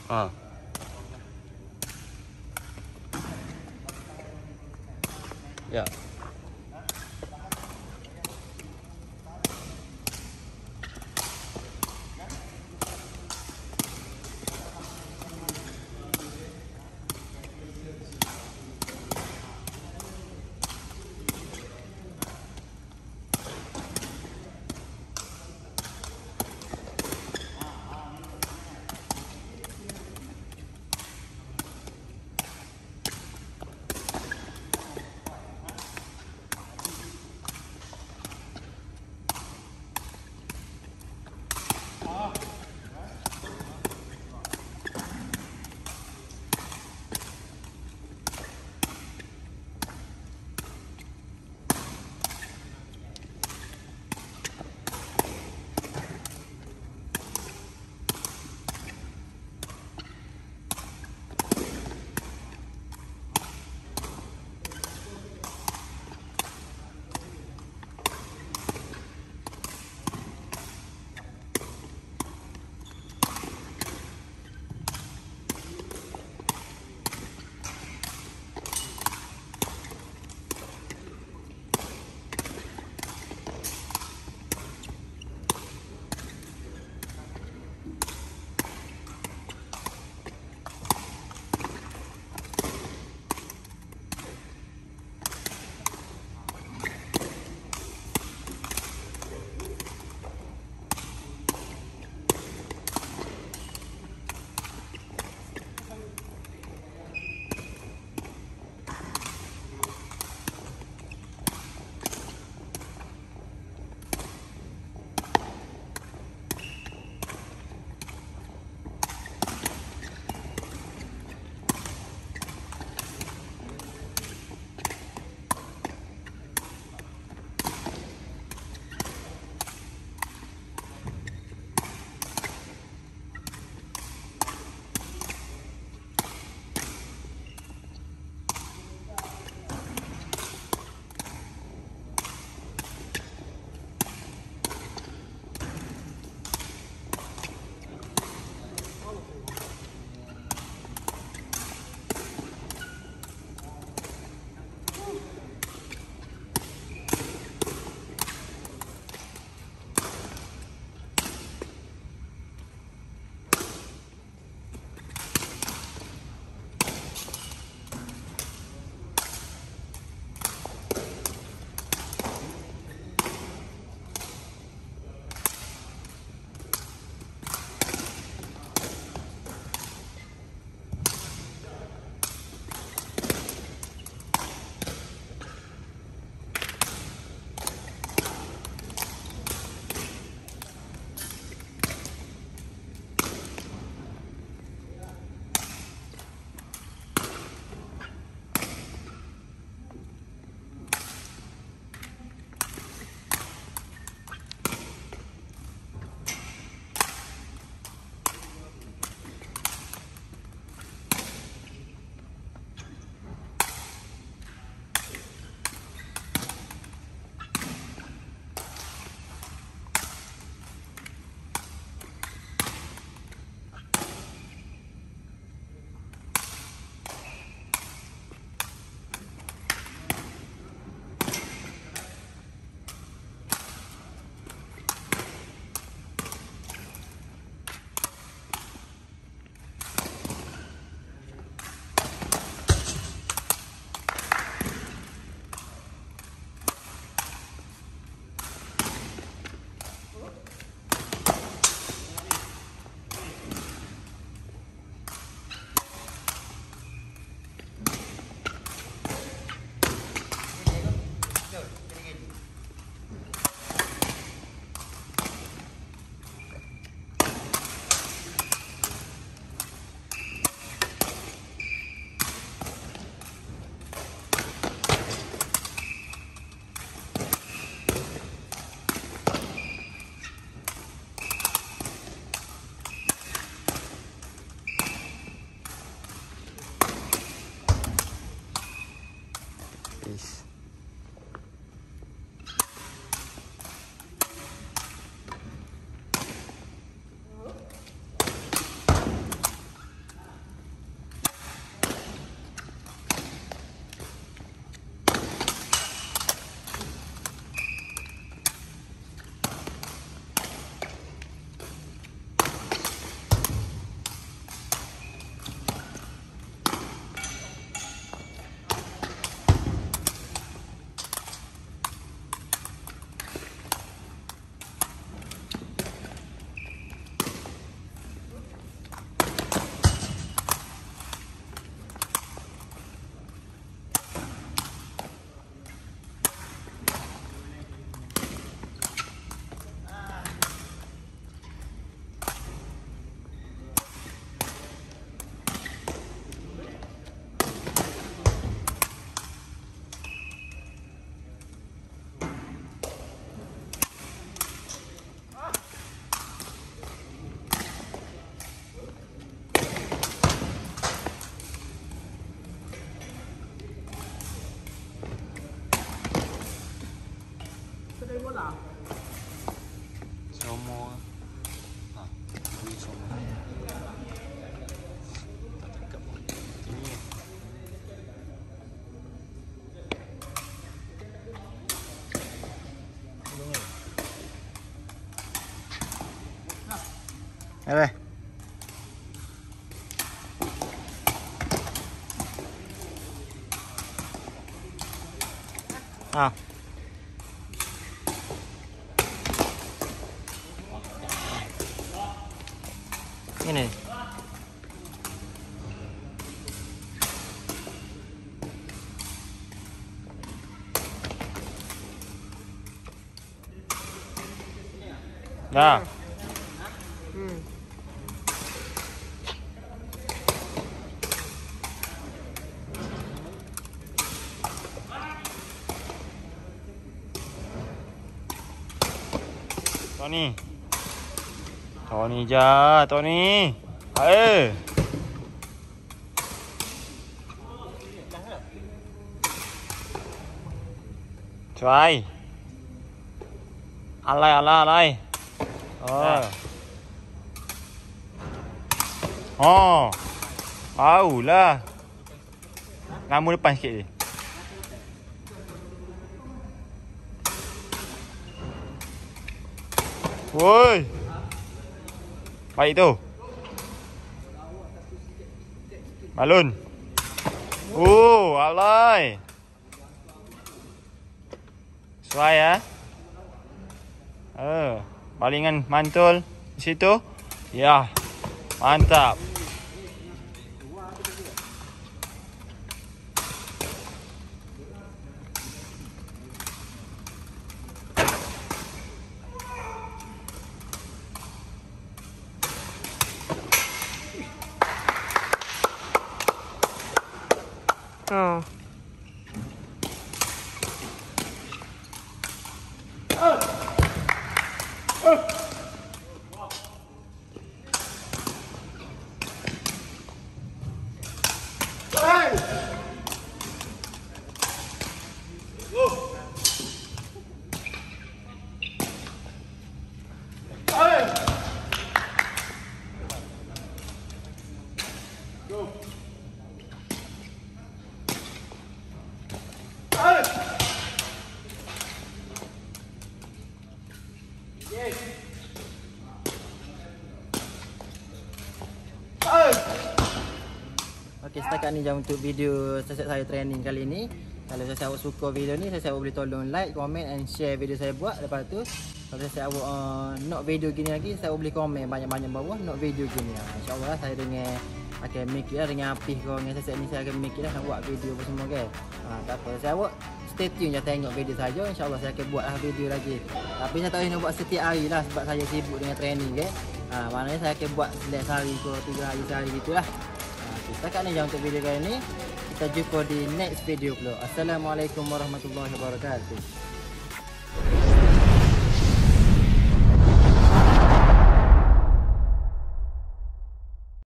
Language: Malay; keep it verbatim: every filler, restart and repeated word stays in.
Ah. Ya. Semua. Ha, beri semua. Tak tangkap pun. Ini. Eh. Ah. Ini. Dah. Hmm. Tony. Tony je, Tony. Ayo. Try. Alai, alai, alai. Oh. Oh. Au lah. Ngamu depan sikit dia. Woi. Baik tu. Balun. Oh, alai. Suai ya. Eh, balingan mantul di situ. Ya. Mantap. Oh. Okey, setakat ni jam untuk video sesat saya training kali ni. Kalau saya awak suka video ni, saya awak boleh tolong like, comment and share video saya buat. Lepas tu kalau saya awak uh, nak video gini lagi, saya awak boleh komen banyak-banyak bawah nak video gini. InsyaAllah lah, saya dengan akan make it lah, dengan Apih ke dengan sesat ni saya akan make it lah, nak buat video apa semua kan. Ha, tak apa, saya awak stay tune je tengok video saja. InsyaAllah saya akan buat lah video lagi. Tapi saya tak boleh nak buat setiap hari lah sebab saya sibuk dengan training kan. Ha, maknanya saya akan buat sehari ke tiga hari sehari gitulah. Setakat ni jangan untuk video kali ni. Kita jumpa di next video pula. Assalamualaikum warahmatullahi wabarakatuh.